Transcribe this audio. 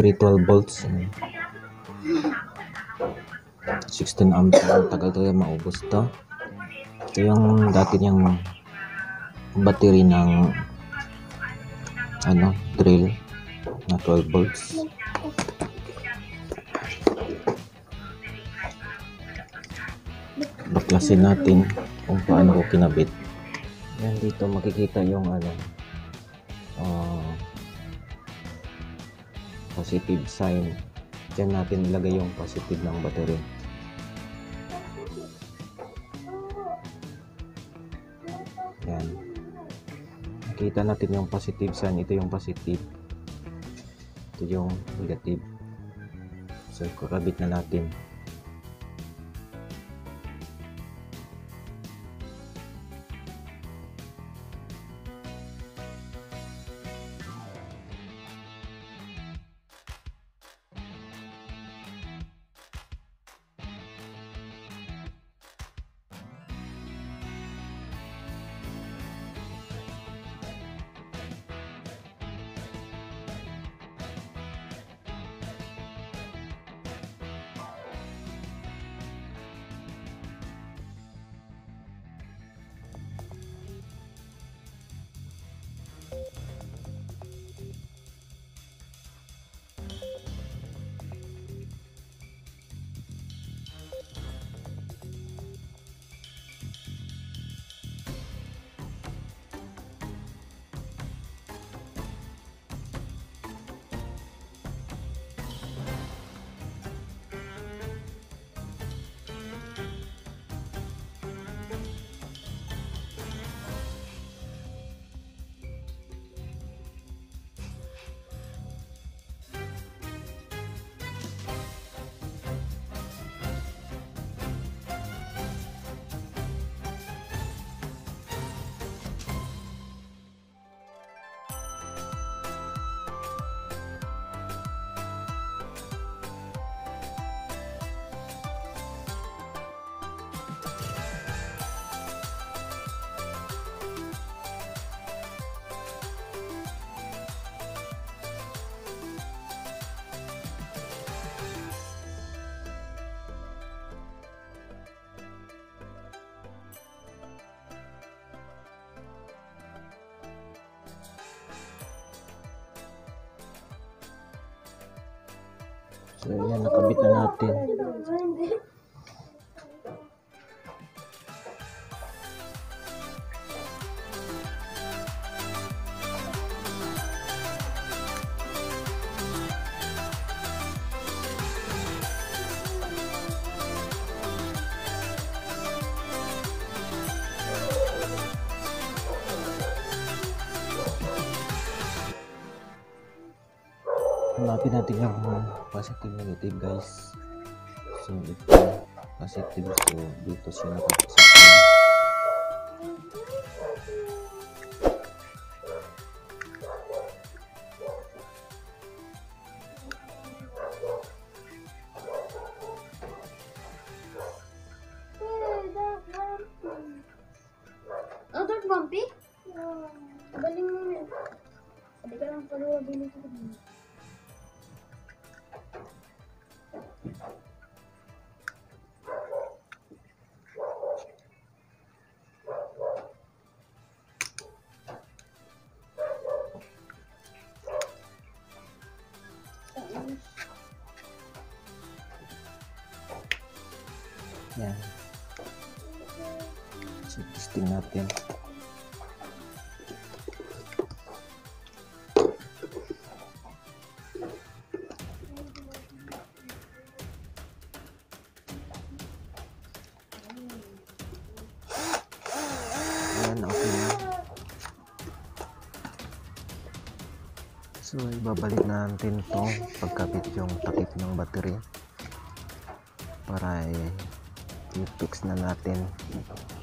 battery 12 volts. 16 amps. Tagal talaga maubos to. Ito yung dati niyang battery ng drill na 12 volts. Baklasin natin kung paano ko kinabit. Yan, dito makikita yung positive sign. Diyan natin ilagay yung positive ng battery. Yan. Nakita natin yung positive sign. Ito yung positive. Ito yung negative. So, kakabit na natin. So yan, nakabit na natin. Hanapin natin yung positive negative, guys. So ito positive, so dito siya naka-positive. Bumpy? Galing mo yun. Sabi ka lang pala bilhin ko. Yan. So, testing natin. Yan, okay na. So, ibabalik natin to pagkabit yung takip ng battery para i-fix na natin.